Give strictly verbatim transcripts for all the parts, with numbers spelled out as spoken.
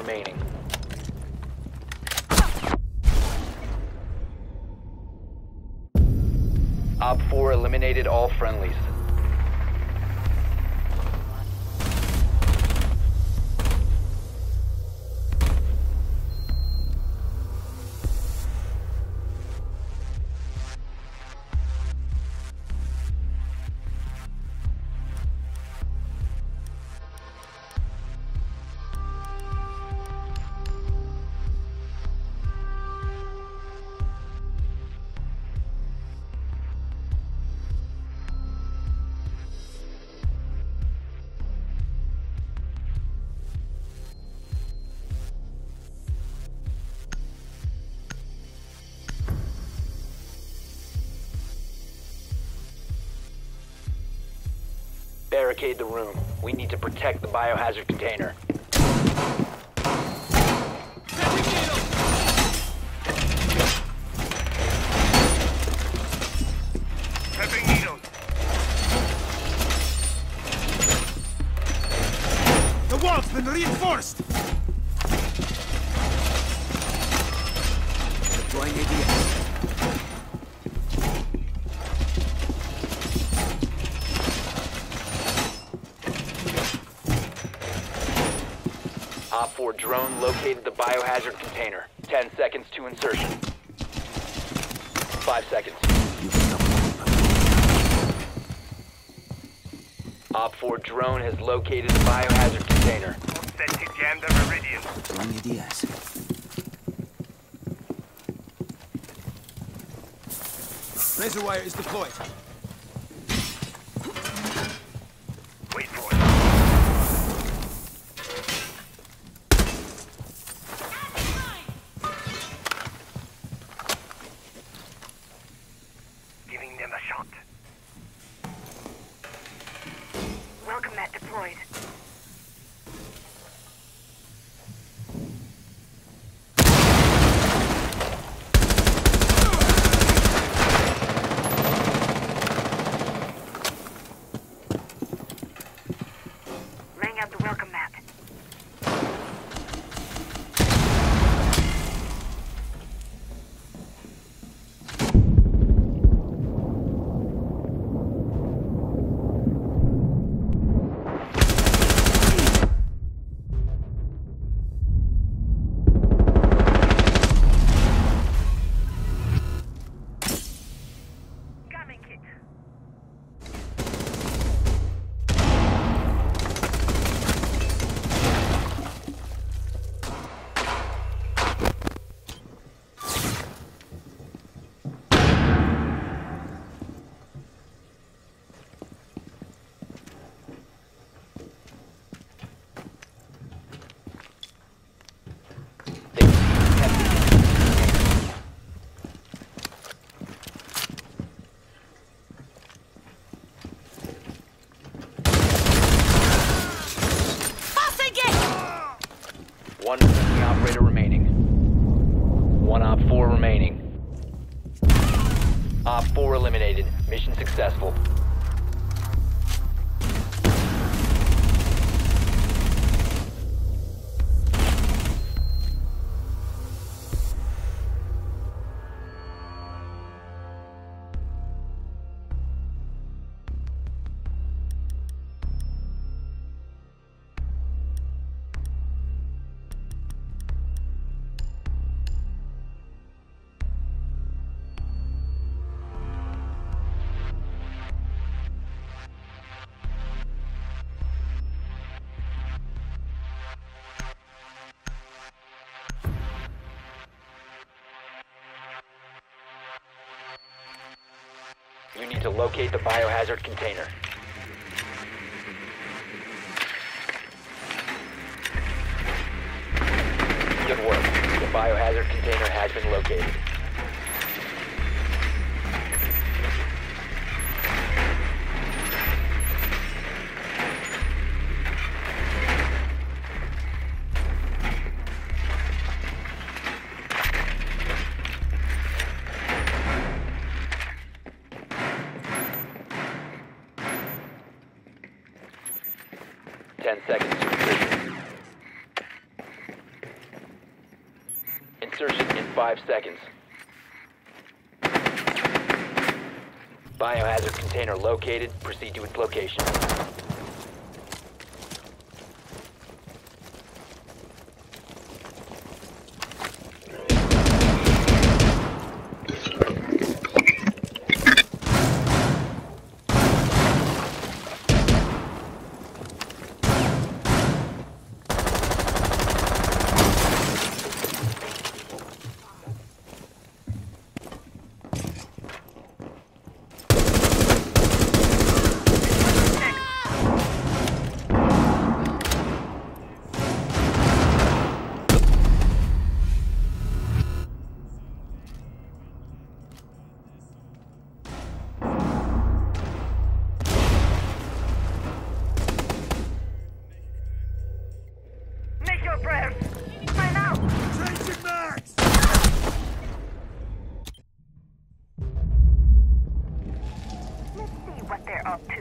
remaining. Op four eliminated all friendlies. Barricade the room. We need to protect the biohazard container. Prepping needles. The wall's been reinforced! Deploying A D S. Op four drone located the biohazard container. Ten seconds to insertion. Five seconds. Op four drone has located the biohazard container. Set to jam the Meridian. Deploying A D S. Razor wire is deployed. Wait for it. Giving them a shot. Welcome mat deployed. Laying out the welcome mat. Coming kit. One friendly operator remaining. One Op four remaining. Op four eliminated. Mission successful. You need to locate the biohazard container. Good work. The biohazard container has been located. Ten seconds to completion. insertion in five seconds. Biohazard container located. Proceed to its location. Make your prayers. Find out. Changing mags! Let's see what they're up to.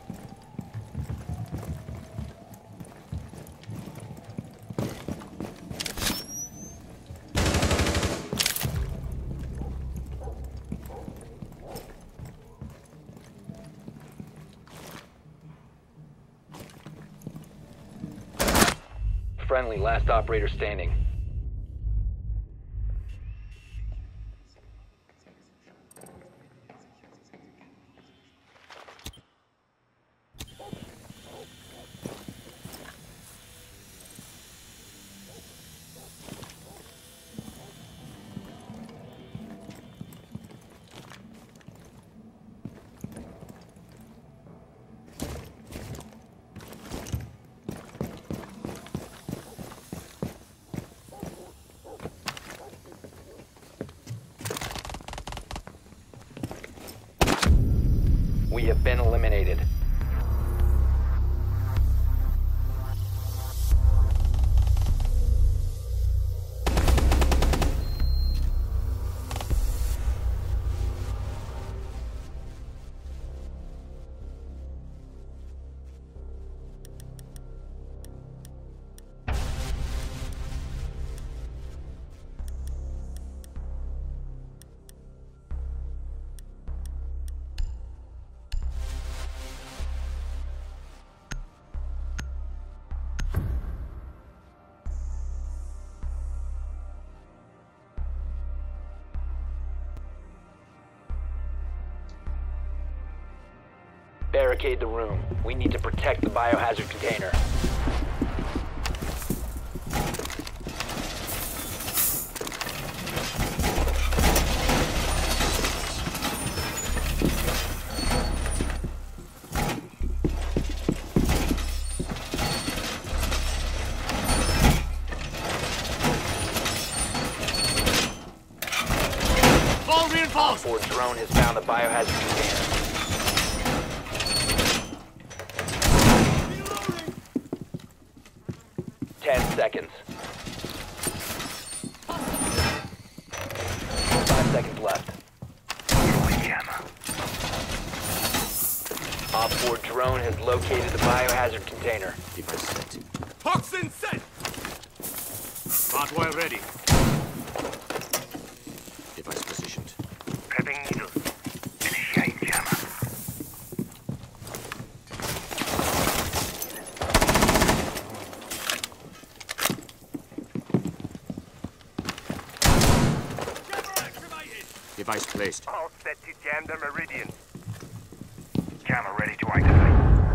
Friendly, last operator standing. We have been eliminated. Barricade the room. We need to protect the biohazard container. All reinforced! Or drone has found the biohazard container. Ten seconds. Five seconds left. Op four drone has located the biohazard container. Device set. Toxin set! Hardwire ready. Device positioned. Prepping needles. Initiate jammer. Device placed. All set to jam the meridian. Jammer ready to activate.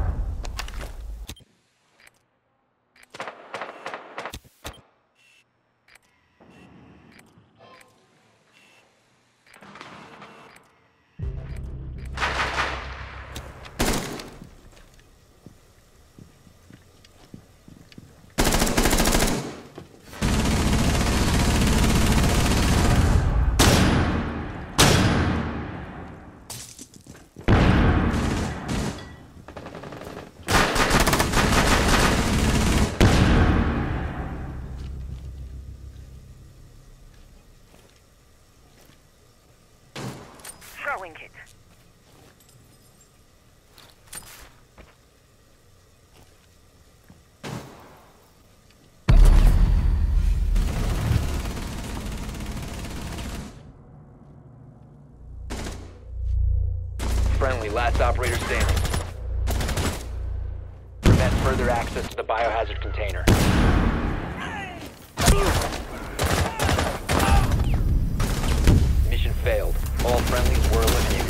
Throwing it. friendly, last operator standing. Prevent further access to the biohazard container. Mission failed. All friendlies were eliminated.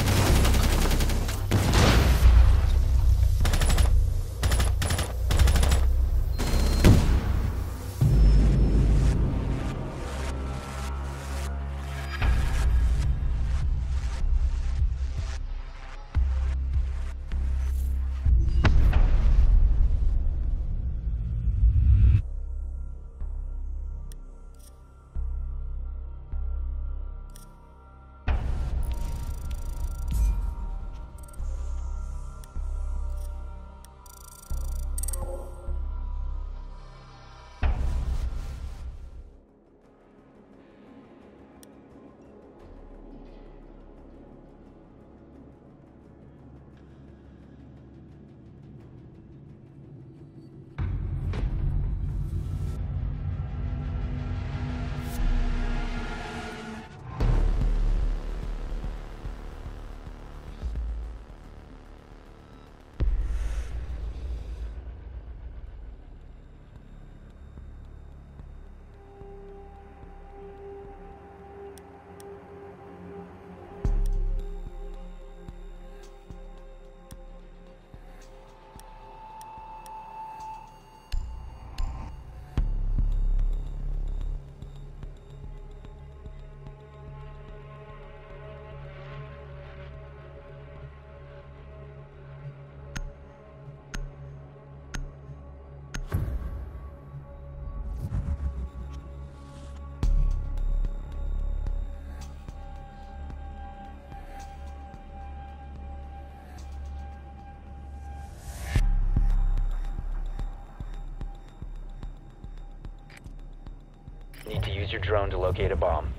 Need to use your drone to locate a bomb.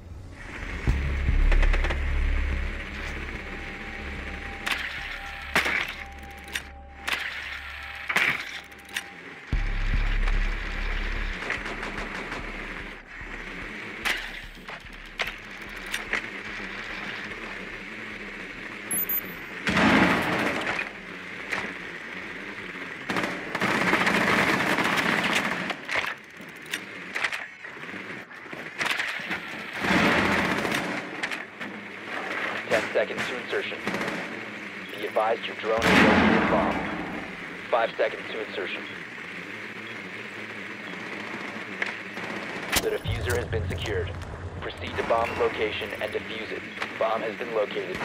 ten seconds to insertion. Be advised your drone is located a bomb. five seconds to insertion. The diffuser has been secured. Proceed to bomb location and defuse it. Bomb has been located.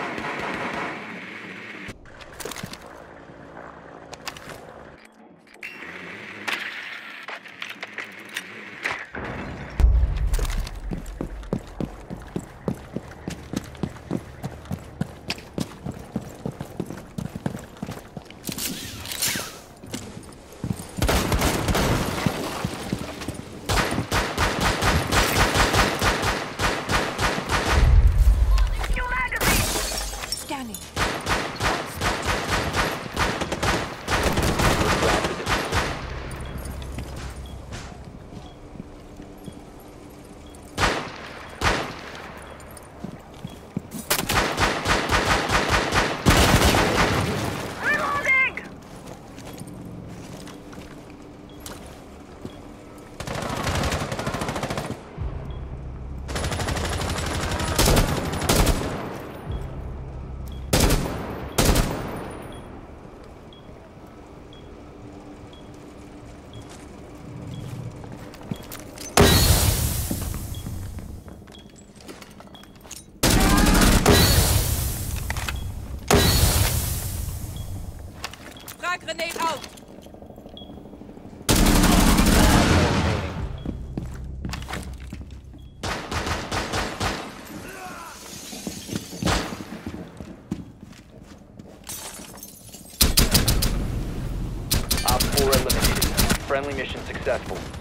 Grenade out! Op four eliminated. Friendly mission successful.